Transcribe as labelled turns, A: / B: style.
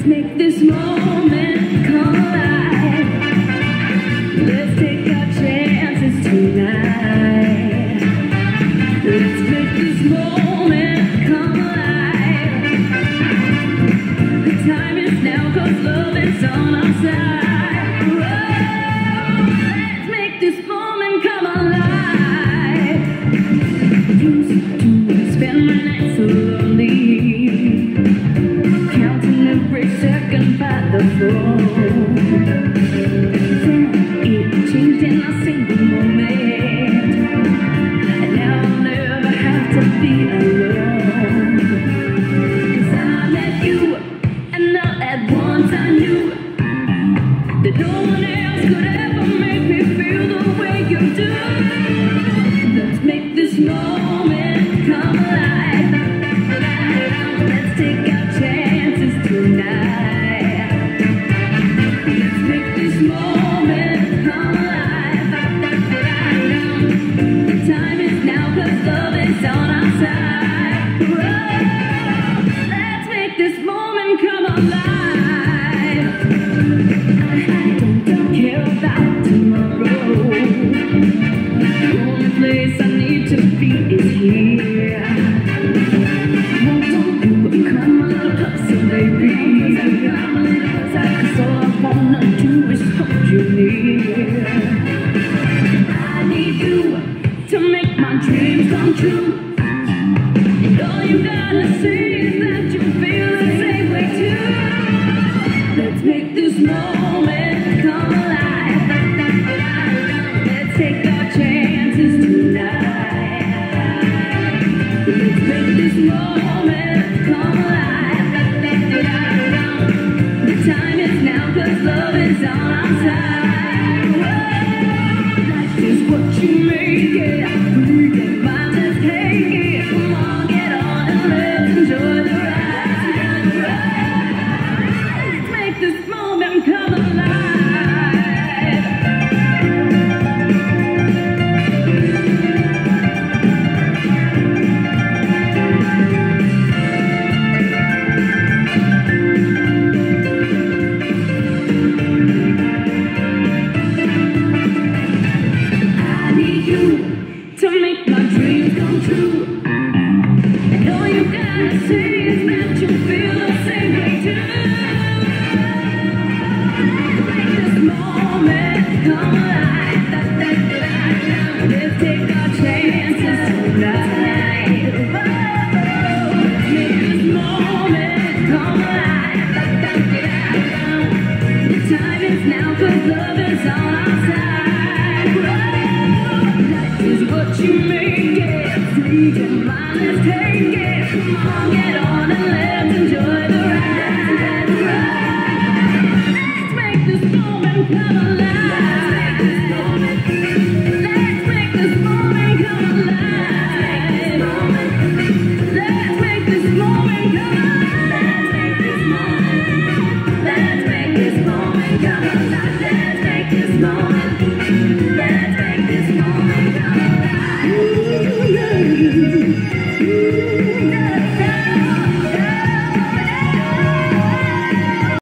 A: make this moment come alive. Let's take our chances tonight. Let's make this moment come alive. The time is now, 'cause love is on our side. Whoa, let's make this moment come alive. Used to spend my nights so lonely, counting every second by the phone. Then it changed in a single moment, and now I'll never have to be alone. 'Cause I met you, and all at once I knew that no one else could ever make me feel the way you do. Let's make this moment come alive. Let's take our chances tonight. Let's make this moment come alive. The time is now, 'cause love is on our side. Whoa, let's make this moment come alive.